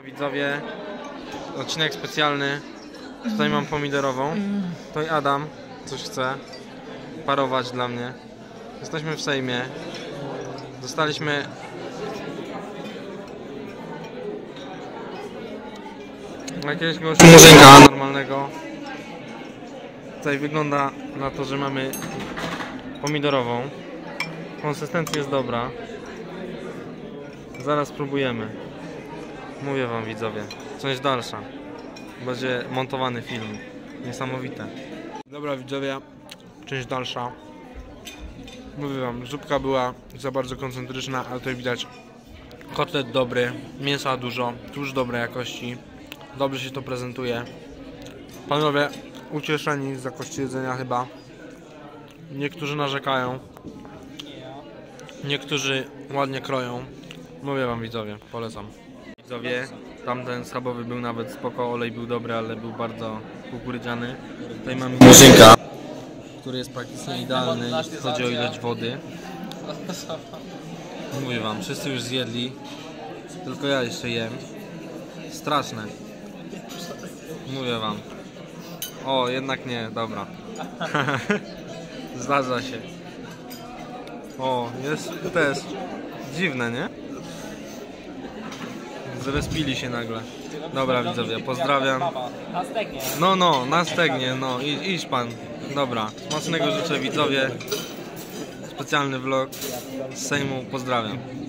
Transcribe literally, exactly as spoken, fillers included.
Widzowie, odcinek specjalny. Tutaj mam pomidorową. Tutaj Adam coś chce parować dla mnie. Jesteśmy w Sejmie. Dostaliśmy jakiegoś murzynka normalnego. Tutaj wygląda na to, że mamy pomidorową. Konsystencja jest dobra. Zaraz spróbujemy. Mówię wam, widzowie, część dalsza. Będzie montowany film. Niesamowite. Dobra, widzowie, część dalsza. Mówię wam, zupka była za bardzo koncentryczna, ale tutaj widać kotlet dobry, mięsa dużo, tłuszcz dobrej jakości. Dobrze się to prezentuje. Panowie ucieszeni z jakości jedzenia chyba. Niektórzy narzekają. Niektórzy ładnie kroją. Mówię wam, widzowie, polecam. Widzowie, tamten schabowy był nawet spoko, olej był dobry, ale był bardzo kukurydziany. Tutaj mamy murzynka, który jest praktycznie idealny, jeśli chodzi o ilość wody. Mówię wam, wszyscy już zjedli, tylko ja jeszcze jem. Straszne. Mówię wam. O, jednak nie, dobra. Zdarza się. O, jest też dziwne, nie? Zrespili się nagle. Dobra, widzowie, pozdrawiam. No, no, na stegnie, no, idź, idź pan. Dobra, smacznego życzę, widzowie. Specjalny vlog z Sejmu, pozdrawiam.